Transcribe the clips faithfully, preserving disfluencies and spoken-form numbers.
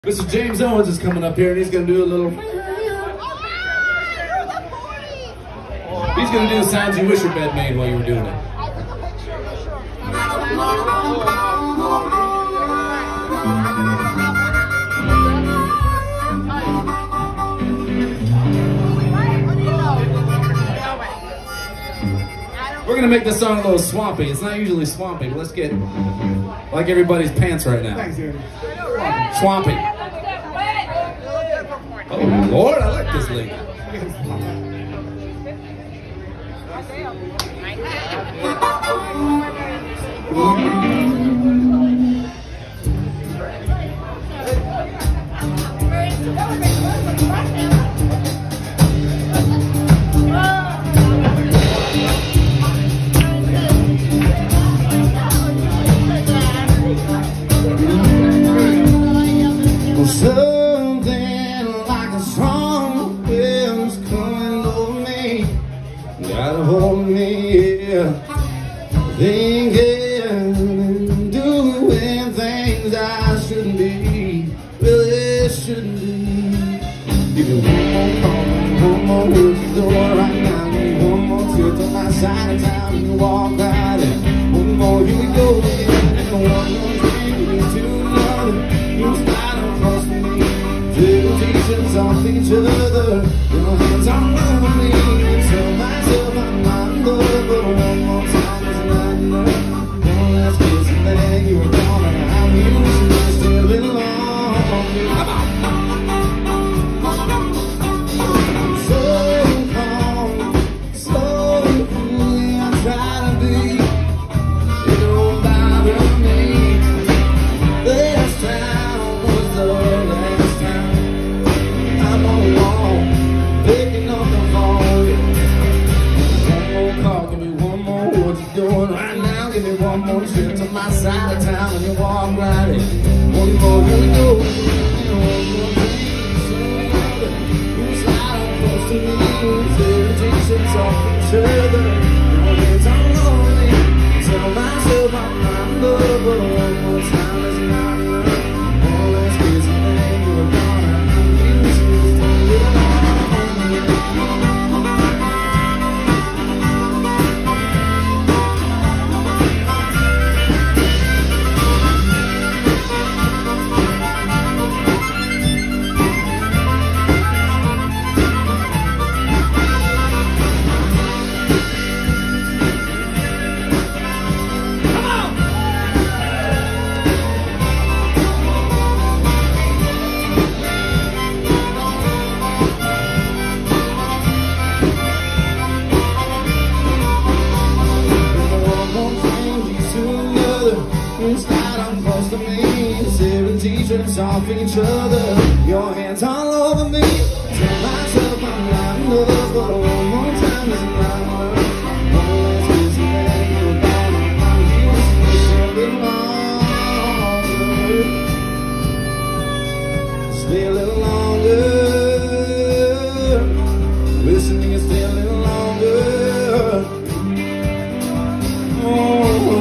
Mister James Owens is coming up here and he's going to do a little... He's going to do the sounds you wish your bed made while you were doing it. We're going to make this song a little swampy. It's not usually swampy, but let's get like everybody's pants right now. Thanks, dude. Swampy. Oh, Lord, I like this lady. Something like a strong wind's coming over me, got a hold of me, yeah. Thinking and doing things I shouldn't be, really shouldn't be. Give me one more call, one more word to the door right now. Give me one more trip to my side of town and you walk right in. One more, here we go again. And one more drink to another. You slide across me. Little t-shirts off each other, your hands all over me. Tell myself I'm not in love, but one more time is not enough. One last kiss and then you were gone, and I'm used to still in love. So calm, so cool, I try to be. It don't bother me. This time was the last time. I'm on the wall, picking up the phone. One more call, give me one more. What you doing right now? Give me one more trip to my side of town and you walk right in. One more, here we go. And one more piece of another. You slide close to me. Little t-shirts off each other. Your hands all over me. Tell myself I'm not in love, but one more time is not enough. One last kiss and then you were gone. T-shirts off each other, your hands all over me. Tell myself I'm not in love, but one more time is not enough. One last kiss and then you're gone. I'm used to something longer. Stay a little longer. Listening and stay a little longer. Oh, oh, oh.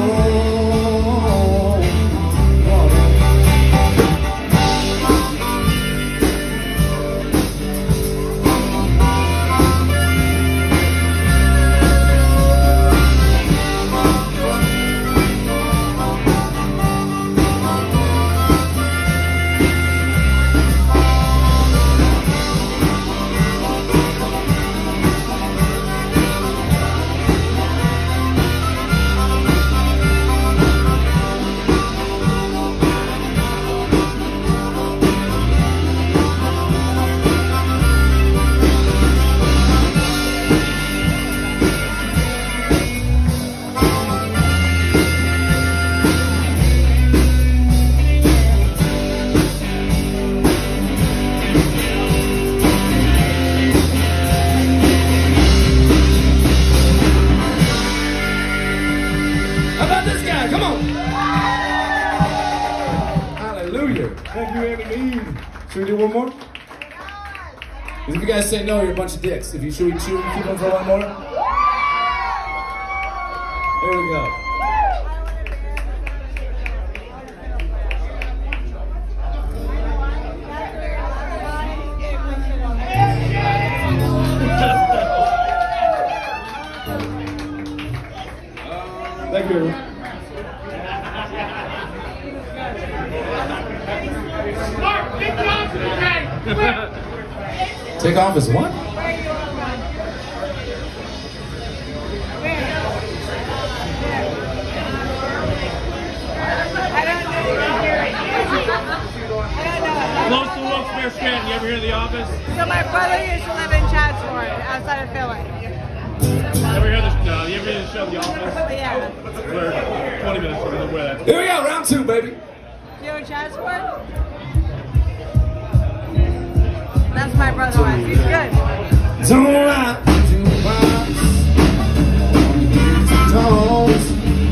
Thank you, Andy Mead. Should we do one more? If you guys say no, you're a bunch of dicks. If you should we shoot keep on for one more? There we go. you. Take off as what? Close to Wilkes-Barre Scranton. You ever hear of The Office? So my brother used to live in Chatsworth, outside of Philly. Ever hear this? No. You ever hear the show The Office? Yeah. We're twenty minutes from where that's. Here we go, round two, baby. You in Chatsworth? That's my brother was. He's good. Don't like to box tones.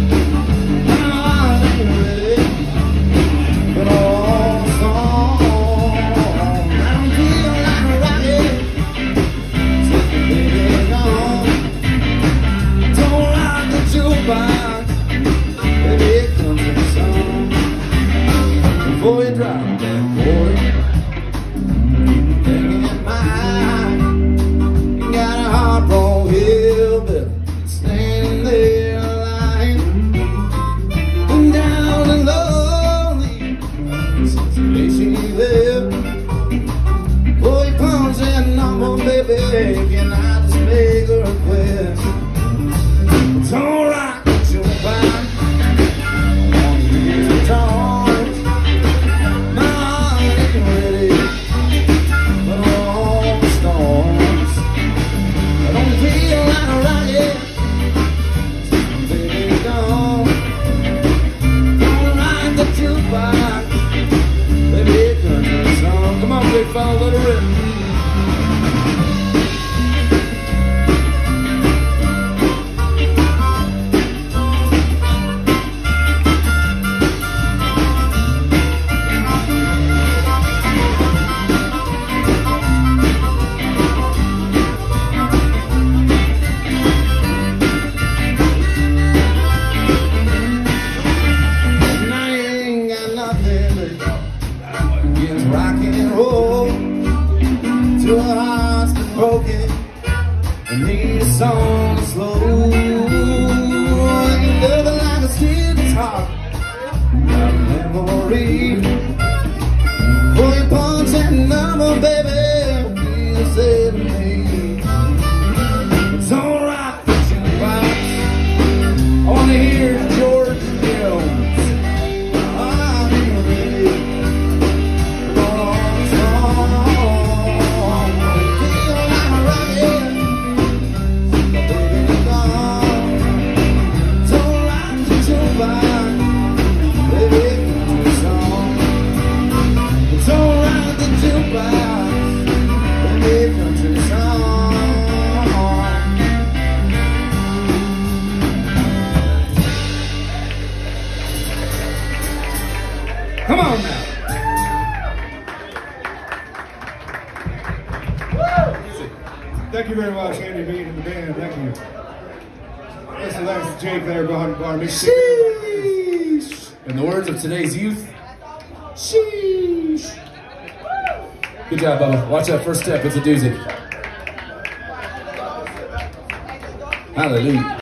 I ain't ready for all songs. I don't feel like a rocket. Take the baby gone. Don't like the jukebox. Baby, here comes the song. Before you drop that boy. Baby, can I just make a request? It's alright, you're fine. I want to hear your tones. My heart ain't ready for all the storms. I don't feel like a rocket. Baby, gone. Don't like the jukebox. Baby, cut the song. Come on, big fella, let it rip. Rock and roll till our hearts been broken and need a song slow. Ain't nothing like a steel guitar, got a memory. For your punch and number, baby, feel said to me. It's alright, jukebox. I wanna hear George Jones. Come on now. Thank you very much, Andy Mead and the band. Thank you. Listen, thanks to Jake there behind the bar. Sheesh. In the words of today's youth, sheesh. Good job, Bubba. Watch that first step. It's a doozy. Hallelujah.